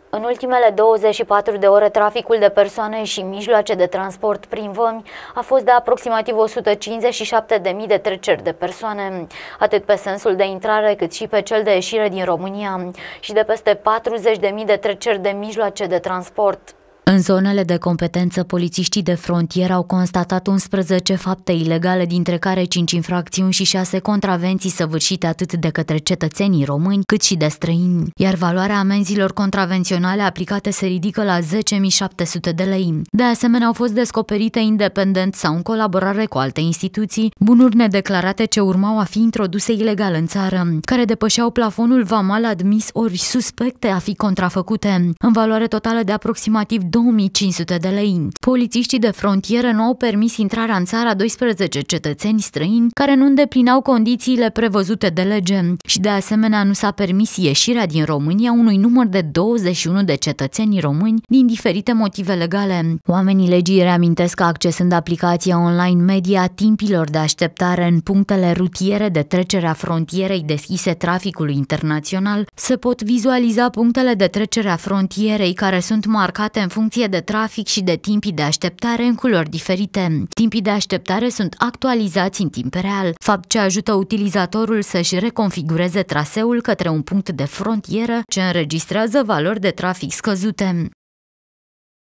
În ultimele 24 de ore, traficul de persoane și mijloace de transport prin vămi a fost de aproximativ 157.000 de treceri de persoane, atât pe sensul de intrare cât și pe cel de ieșire din România, și de peste 40.000 de treceri de mijloace de transport. În zonele de competență, polițiștii de frontieră au constatat 11 fapte ilegale, dintre care 5 infracțiuni și 6 contravenții săvârșite atât de către cetățenii români cât și de străini, iar valoarea amenzilor contravenționale aplicate se ridică la 10.700 de lei. De asemenea, au fost descoperite independent sau în colaborare cu alte instituții bunuri nedeclarate ce urmau a fi introduse ilegal în țară, care depășeau plafonul vamal admis ori suspecte a fi contrafăcute, în valoare totală de aproximativ 2500 de lei. Polițiștii de frontieră nu au permis intrarea în țară a 12 cetățeni străini care nu îndeplineau condițiile prevăzute de lege și de asemenea nu s-a permis ieșirea din România unui număr de 21 de cetățeni români din diferite motive legale. Oamenii legii reamintesc că, accesând aplicația online Media timpilor de așteptare în punctele rutiere de trecere a frontierei deschise traficului internațional, se pot vizualiza punctele de trecere a frontierei care sunt marcate în funcție de trafic și de timpii de așteptare în culori diferite. Timpii de așteptare sunt actualizați în timp real, fapt ce ajută utilizatorul să-și reconfigureze traseul către un punct de frontieră ce înregistrează valori de trafic scăzute.